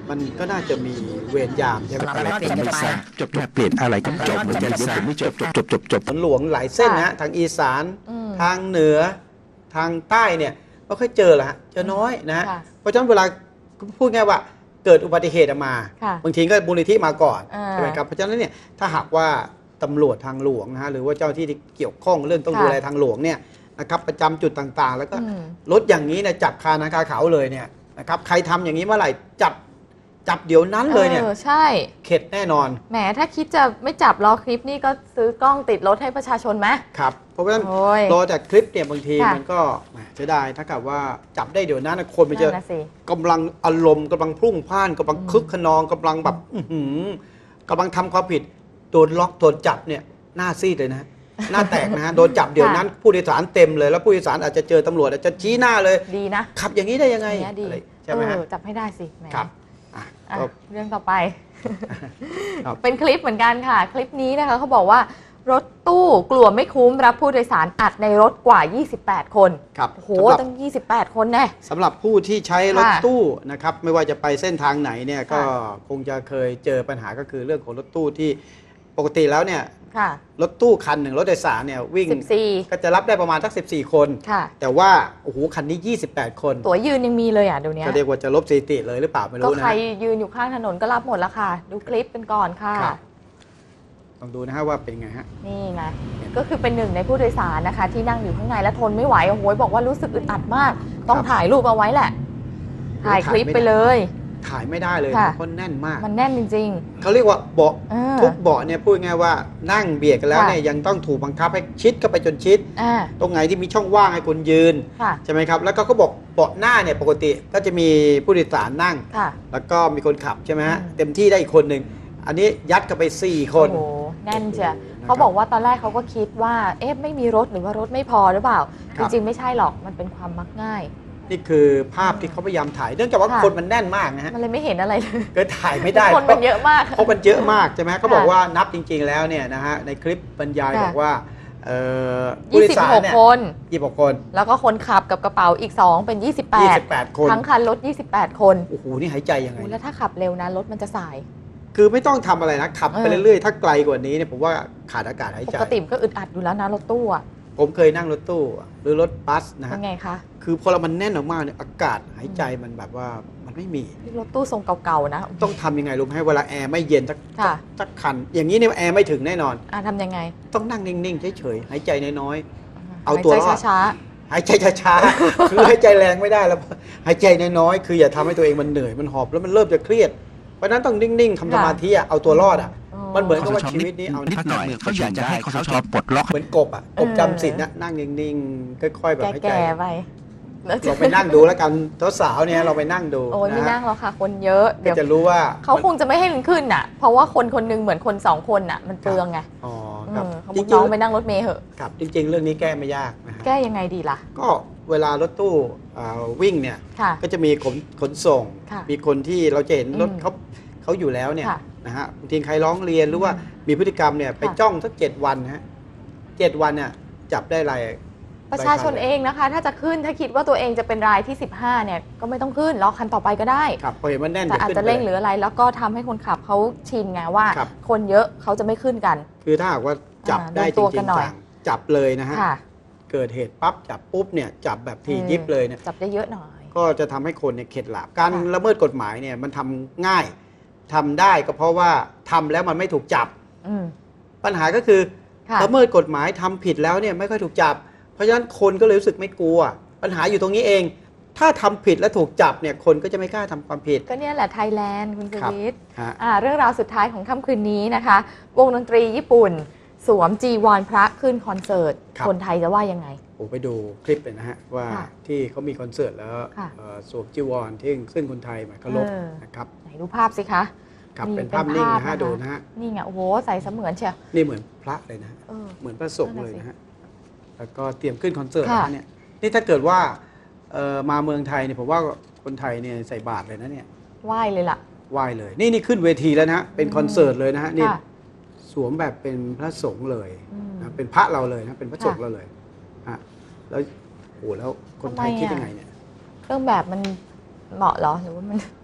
มันก็น่าจะมีเวรยามใช่ไหมครับจบเปลี่ยนอะไรก็จบเหมือนกันผมไม่จบจบจบจบจบหลวงหลายเส้นนะฮะทางอีสานทางเหนือทางใต้เนี่ยไม่ค่อยเจอละฮะเจอน้อยนะฮะเพราะฉะนั้นเวลาพูดง่ายว่าเกิดอุบัติเหตุมาบางทีก็มูลนิธิมาก่อนใช่ไหมครับเพราะฉะนั้นเนี่ยถ้าหากว่าตำรวจทางหลวงนะฮะหรือว่าเจ้าที่ที่เกี่ยวข้องเรื่องต้องดูแลทางหลวงเนี่ยนะครับประจำจุดต่างๆแล้วก็รถอย่างนี้เนี่ยจับคานาคาเขาเลยเนี่ยนะครับใครทำอย่างนี้เมื่อไหร่จับจับเดี๋ยวนั้นเลยเนี่ยใช่เข็ดแน่นอนแหมถ้าคิดจะไม่จับรอคลิปนี่ก็ซื้อกล้องติดรถให้ประชาชนไหมครับเพราะฉะนั้นรอจากคลิปเนี่ยบางทีมันก็เสียดายถ้าเกิดว่าจับได้เดี๋ยวนั้นคนมันจะกำลังอารมณ์กำลังพุ่งพ่านกำลังคึกขนองกำลังแบบกำลังทำความผิดโดนล็อกโดนจับเนี่ยหน้าซีดเลยนะหน้าแตกนะฮะโดนจับเดี๋ยวนั้นผู้โดยสารเต็มเลยแล้วผู้โดยสารอาจจะเจอตำรวจอาจจะชี้หน้าเลยดีนะขับอย่างนี้ได้ยังไงใช่ไหมฮะจับให้ได้สิครับเรื่องต่อไปเป็นคลิปเหมือนกันค่ะคลิปนี้นะคะเขาบอกว่ารถตู้กลัวไม่คุ้มรับผู้โดยสารอัดในรถกว่ายี่สิบแปดคนครับโหตั้งยี่สิบแปดคนแน่สำหรับผู้ที่ใช้รถตู้นะครับไม่ว่าจะไปเส้นทางไหนเนี่ยก็คงจะเคยเจอปัญหาก็คือเรื่องของรถตู้ที่ปกติแล้วเนี่ยรถตู้คันหนึ่งรถโดยสารเนี่ยวิ่งก็จะรับได้ประมาณสักสิบสี่คนแต่ว่าโอ้โหคันนี้ยี่สิบแปดคนตั๋วยืนยังมีเลยอ่ะเดี๋ยวนี้ก็เรียกว่าจะลบสถิติเลยหรือเปล่าไม่รู้นะก็ใครยืนอยู่ข้างถนนก็รับหมดแล้วค่ะดูคลิปกันก่อนค่ะต้องดูนะฮะว่าเป็นไงฮะนี่ไงก็คือเป็นหนึ่งในผู้โดยสารนะคะที่นั่งอยู่ข้างในและทนไม่ไหวโอ้โหบอกว่ารู้สึกอึดอัดมากต้องถ่ายรูปเอาไว้แหละถ่ายคลิปไปเลยถ่ายไม่ได้เลยเพราะแน่นมากมันแน่นจริงๆเขาเรียกว่าเบาะทุกเบาะเนี่ยพูดง่ายว่านั่งเบียดกันแล้วเนี่ยยังต้องถูกบังคับให้ชิดเข้าไปจนชิดตรงไหนที่มีช่องว่างให้คนยืนใช่ไหมครับแล้วก็เขาบอกเบาะหน้าเนี่ยปกติก็จะมีผู้โดยสารนั่งแล้วก็มีคนขับใช่ไหมฮะเต็มที่ได้อีกคนหนึ่งอันนี้ยัดเข้าไปสี่คนโอ้แน่นเชียวเขาบอกว่าตอนแรกเขาก็คิดว่าเอ๊ะไม่มีรถหรือว่ารถไม่พอหรือเปล่าจริงๆไม่ใช่หรอกมันเป็นความมักง่ายนี่คือภาพที่เขาพยายามถ่ายเนื่องจากว่าคนมันแน่นมากนะฮะมันเลยไม่เห็นอะไรเลยก็ถ่ายไม่ได้คนมันเยอะมากเพราะมันเยอะมากใช่ไหมเขาบอกว่านับจริงๆแล้วเนี่ยนะฮะในคลิปบรรยายบอกว่ายี่สิบหกคนยี่สิบหกคนแล้วก็คนขับกับกระเป๋าอีกสองเป็นยี่สิบแปดคนทั้งคันรถยี่สิบแปดคนโอ้โหนี่หายใจยังไงแล้วถ้าขับเร็วนะรถมันจะสายคือไม่ต้องทำอะไรนะขับไปเรื่อยๆถ้าไกลกว่านี้เนี่ยผมว่าขาดอากาศหายใจปกติก็อึดอัดอยู่แล้วนะรถตู้ผมเคยนั่งรถตู้หรือรถบัสนะฮะเป็นไงคะคือพอเรามันแน่นออกมาเนี่ยอากาศหายใจมันแบบว่ามันไม่มีรถตู้ทรงเก่าๆนะต้องทำยังไงรู้ไหมเวลาแอร์ไม่เย็นสักสักคันอย่างนี้เนี่ยแอร์ไม่ถึงแน่นอนอ่าทำยังไงต้องนั่งนิ่งๆเฉยๆหายใจน้อยๆเอาตัวรอดช้าๆหายใจช้าๆคือหายใจแรงไม่ได้แล้วหายใจน้อยๆคืออย่าทำให้ตัวเองมันเหนื่อยมันหอบแล้วมันเริ่มจะเครียดเพราะนั้นต้องนิ่งๆทำสมาธิเอาตัวรอดอ่ะมันเหมือนกับว่าชีวิตนี้เอานิดหน่อยเขาอยากจะให้เขาชอบปลดล็อกเหมือนกบอ่ะกบจำศีลนะนั่งนิ่งๆค่อยๆแบบให้ใจแก่ไปเราไปนั่งดูแล้วกันสาวๆเนี่ยเราไปนั่งดูโอ้ยไม่นั่งหรอกค่ะคนเยอะเดี๋ยวจะรู้ว่าเขาคงจะไม่ให้มันขึ้นอ่ะเพราะว่าคนคนนึงเหมือนคนสองคนอ่ะมันเปลืองไงอ๋อครับเขาบอกน้องไปนั่งรถเมล์เหอะครับจริงๆเรื่องนี้แก้ไม่ยากนะแก้ยังไงดีล่ะก็เวลารถตู้วิ่งเนี่ยก็จะมีขนขนส่งมีคนที่เราจะเห็นรถเขาเขาอยู่แล้วเนี่ยนะฮะบางทีใครร้องเรียนหรือว่ามีพฤติกรรมเนี่ยไปจ้องสักเจ็ดวันฮะเจ็ดวันเนี่ยจับได้รายประชาชนเองนะคะถ้าจะขึ้นถ้าคิดว่าตัวเองจะเป็นรายที่สิบห้าเนี่ยก็ไม่ต้องขึ้นรอคันต่อไปก็ได้ครับพอเห็นมันแน่นแต่อาจจะเร่งหรืออะไรแล้วก็ทำให้คนขับเขาชินไงว่าคนเยอะเขาจะไม่ขึ้นกันคือถ้าหากว่าจับได้จริงๆจังจับเลยนะฮะเกิดเหตุปั๊บจับปุ๊บเนี่ยจับแบบทียิบเลยเนี่ยจับได้เยอะหน่อยก็จะทำให้คนเนี่ยเข็ดหลาบการละเมิดกฎหมายเนี่ยมันทำง่ายทำได้ก็เพราะว่าทำแล้วมันไม่ถูกจับปัญหาก็คือละเมิดกฎหมายทำผิดแล้วเนี่ยไม่ค่อยถูกจับเพราะฉะนั้นคนก็เลยรู้สึกไม่กลัวปัญหาอยู่ตรงนี้เองถ้าทำผิดและถูกจับเนี่ยคนก็จะไม่กล้าทำความผิดก็เนี่ยแหละไทยแลนด์คุณสวิทย์เรื่องราวสุดท้ายของค่ำคืนนี้นะคะวงดนตรีญี่ปุ่นสวมจีวรพระขึ้นคอนเสิร์ตคนไทยจะว่ายังไงผมไปดูคลิปเลยนะฮะว่าที่เขามีคอนเสิร์ตแล้วสวมจีวรที่ซึ่งคนไทยหมายเคารพนะครับไหนดูภาพสิคะครับเป็นภาพนิ่งนะฮะดูนะฮะนี่ไงโอ้โหใส่เสมือนเชียวนี่เหมือนพระเลยนะเหมือนพระสงฆ์เลยนะฮะแล้วก็เตรียมขึ้นคอนเสิร์ตนะเนี่ยนี่ถ้าเกิดว่ามาเมืองไทยเนี่ยผมว่าคนไทยเนี่ยใส่บาตรเลยนะเนี่ยไหว้เลยล่ะไหว้เลยนี่นี่ขึ้นเวทีแล้วนะฮะเป็นคอนเสิร์ตเลยนะฮะนี่สวมแบบเป็นพระสงฆ์เลยนะเป็นพระเราเลยนะเป็นพระสงฆ์เราเลยอ่ะแล้วโอ้แล้วคนไทยคิดยังไงเนี่ยเครื่องแบบมันเหมาะเหรอหรือว่ามัน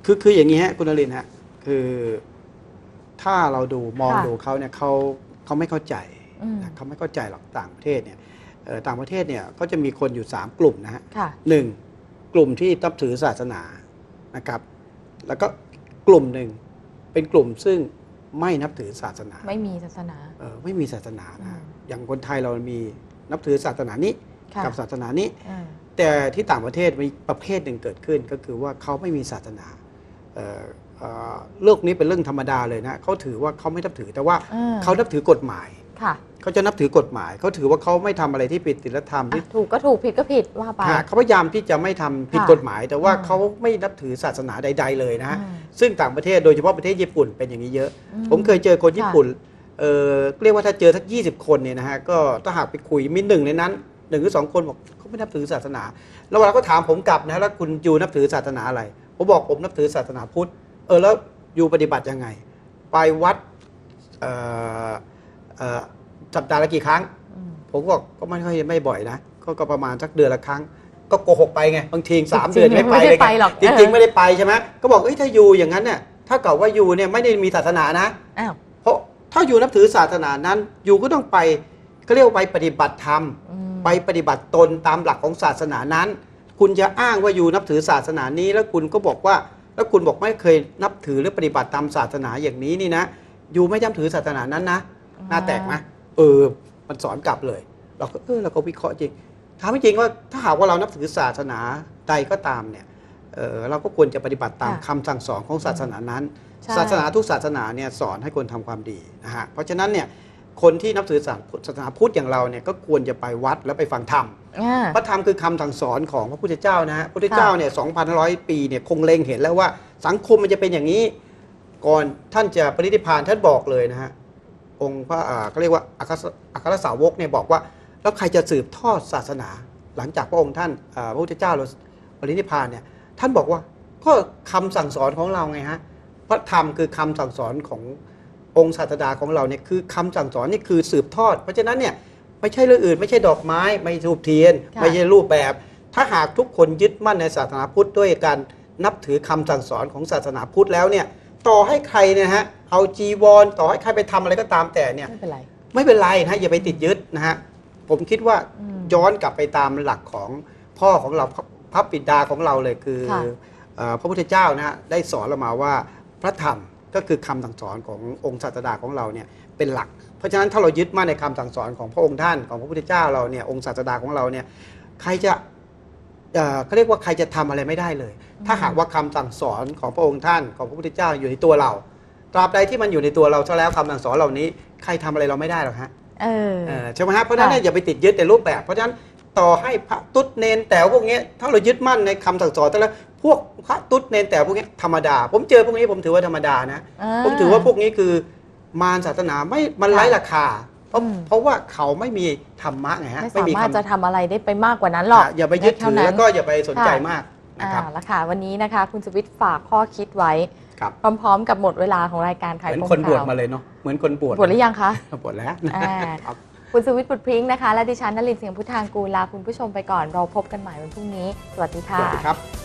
คือคืออย่างนี้ฮะคุณนรินทร์ฮะคือถ้าเราดูมองดูเขาเนี่ยเขาเขาไม่เข้าใจนะเขาไม่เข้าใจหรอกต่างประเทศเนี่ยต่างประเทศเนี่ยก็จะมีคนอยู่สามกลุ่มนะฮะหนึ่งกลุ่มที่นับถือศาสนานะครับแล้วก็กลุ่มหนึ่งเป็นกลุ่มซึ่งไม่นับถือศาสนาไม่มีศาสนาเออไม่มีศาสนานะอย่างคนไทยเรามีนับถือศาสนานี้กับศาสนานี้แต่ที่ต่างประเทศมีประเภทหนึ่งเกิดขึ้นก็คือว่าเขาไม่มีศาสนาเรื่องนี้เป็นเรื่องธรรมดาเลยนะเขาถือว่าเขาไม่นับถือแต่ว่าเขานับถือกฎหมายเขาจะนับถือกฎหมายเขาถือว่าเขาไม่ทำอะไรที่ผิดศีลธรรมที่ถูกก็ถูกผิดก็ผิดว่าไปเขาพยายามที่จะไม่ทำผิดกฎหมายแต่ว่าเขาไม่นับถือศาสนาใดๆเลยนะฮะซึ่งต่างประเทศโดยเฉพาะประเทศญี่ปุ่นเป็นอย่างนี้เยอะผมเคยเจอคนญี่ปุ่นเเรียกว่าถ้าเจอสักยี่สิบคนเนี่ยนะฮะก็ถ้าหากไปคุยมีหนึ่งในนั้นหนึ่งหรือสองคนบอกเขาไม่นับถือศาสนาแล้วเวลาเขาถามผมกลับนะแล้วคุณยูนับถือศาสนาอะไรผมบอกผมนับถือศาสนาพุทธเออแล้วยูปฏิบัติยังไงไปวัดสัปดาห์ละกี่ครั้งผมบอกก็ไม่ค่อยไม่บ่อยนะก็ประมาณสักเดือนละครั้งก็โกหกไปไงบางทีสามเดือนไม่ไปเลยจริงๆไม่ได้ไปใช่ไหมก็บอกเอ้ยถ้ายูอย่างนั้นเนี่ยถ้าเกิดว่ายูเนี่ยไม่ได้มีศาสนานะเพราะถ้ายูนับถือศาสนานั้นยูก็ต้องไปก็เรียกว่าไปปฏิบัติธรรมไปปฏิบัติตนตามหลักของศาสนานั้นคุณจะอ้างว่ายูนับถือศาสนานี้แล้วคุณก็บอกว่าแล้วคุณบอกไม่เคยนับถือหรือปฏิบัติตามศาสนาอย่างนี้นี่นะยูไม่นับถือศาสนานั้นนะน่าแตกไหมเออมันสอนกลับเลยเราก็เออเราก็วิเคราะห์จริงถามจริงว่าถ้าหากว่าเรานับถือศาสนาใดก็ตามเนี่ยเออเราก็ควรจะปฏิบัติตามคำสั่งสอนของศาสนานั้นศาสนาทุกศาสนาเนี่ยสอนให้คนทำความดีนะฮะเพราะฉะนั้นเนี่ยคนที่นับถือศาสนาพุทธอย่างเราเนี่ยก็ควรจะไปวัดแล้วไปฟังธรรมพระธรรมคือคำสั่งสอนของพระพุทธเจ้านะฮะพระพุทธเจ้าเนี่ยสองพันร้อยปีเนี่ยคงเล็งเห็นแล้วว่าสังคมมันจะเป็นอย่างนี้ก่อนท่านจะปรินิพพานท่านบอกเลยนะฮะองค์พระเขาเรียกว่าอัครสาวกเนี่ยบอกว่าแล้วใครจะสืบทอดศาสนาหลังจากพระองค์ท่านพระพุทธเจ้าเราปรินิพพานเนี่ยท่านบอกว่าก็คำสั่งสอนของเราไงฮะพระธรรมคือคำสั่งสอนขององค์ศาสดาของเราเนี่ยคือคำสั่งสอนนี่คือสืบทอดเพราะฉะนั้นเนี่ยไม่ใช่เรื่องอื่นไม่ใช่ดอกไม้ไม่ใช่รูปเทียนไม่ใช่รูปแบบถ้าหากทุกคนยึดมั่นในศาสนาพุทธด้วยการนับถือคำสั่งสอนของศาสนาพุทธแล้วเนี่ยต่อให้ใครเนี่ยฮะเอาจีวรต่อให้ใครไปทำอะไรก็ตามแต่เนี่ยไม่เป็นไรไม่เป็นไรนะอย่าไปติดยึดนะฮะผมคิดว่าย้อนกลับไปตามหลักของพ่อของเราพระบิดาของเราเลยคือพระพุทธเจ้านะฮะได้สอนเรามาว่าพระธรรมก็คือคำสั่งสอนขององค์ศาสดาของเราเนี่ยเป็นหลักเพราะฉะนั้นถ้าเรายึดมั่นในคำสั่งสอนของพระองค์ท่านของพระพุทธเจ้าเราเนี่ยองค์ศาสดาของเราเนี่ยใครจะเขาเรียกว่าใครจะทำอะไรไม่ได้เลยถ้าหากว่าคำสั่งสอนของพระองค์ท่านของพระพุทธเจ้าอยู่ในตัวเราตราบใดที่มันอยู่ในตัวเราซะแล้วคำสั่งสอนเหล่านี้ใครทำอะไรเราไม่ได้หรอกฮะใช่ไหมฮะเพราะฉะนั้นอย่าไปติดยึดในรูปแบบเพราะฉะนั้นต่อให้พระตุ๊ดเนนแต่พวกนี้ถ้าเรายึดมั่นในคำสั่งสอนแต่ละพวกพระตุ๊ดเนนแต่พวกนี้ธรรมดาผมเจอพวกนี้ผมถือว่าธรรมดานะผมถือว่าพวกนี้คือมารศาสนาไม่มันไร้ราคาเพราะเพราะว่าเขาไม่มีธรรมะไงฮะไม่สามารถจะทำอะไรได้ไปมากกว่านั้นหรอกอย่าไปยึดถือแล้วก็อย่าไปสนใจมากนะครับแล้วค่ะวันนี้นะคะคุณสุวิทย์ฝากข้อคิดไว้พร้อมๆกับหมดเวลาของรายการขายเหมือนคนบวชมาเลยเนาะเหมือนคนบวชบวชหรือยังคะบวชแล้วคุณสุวิทย์บุตรพริ้งนะคะและดิฉันนลินทร์เสียงพุทธางกูลลาคุณผู้ชมไปก่อนเราพบกันใหม่วันพรุ่งนี้สวัสดีค่ะสวัสดีครับ